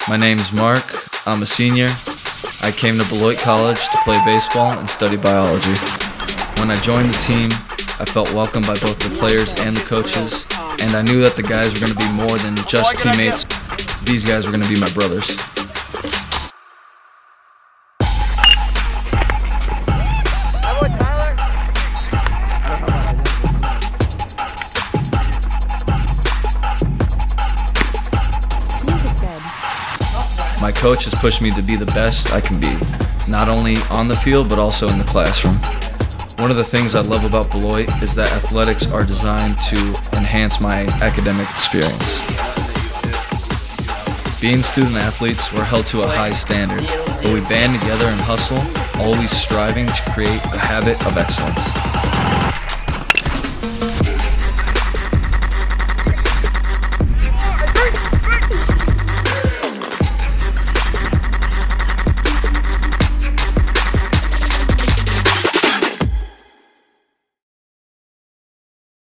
My name's Mark. I'm a senior. I came to Beloit College to play baseball and study biology. When I joined the team, I felt welcomed by both the players and the coaches, and I knew that the guys were going to be more than just teammates. These guys were going to be my brothers. My coach has pushed me to be the best I can be, not only on the field but also in the classroom. One of the things I love about Beloit is that athletics are designed to enhance my academic experience. Being student athletes, we're held to a high standard, but we band together and hustle, always striving to create a habit of excellence.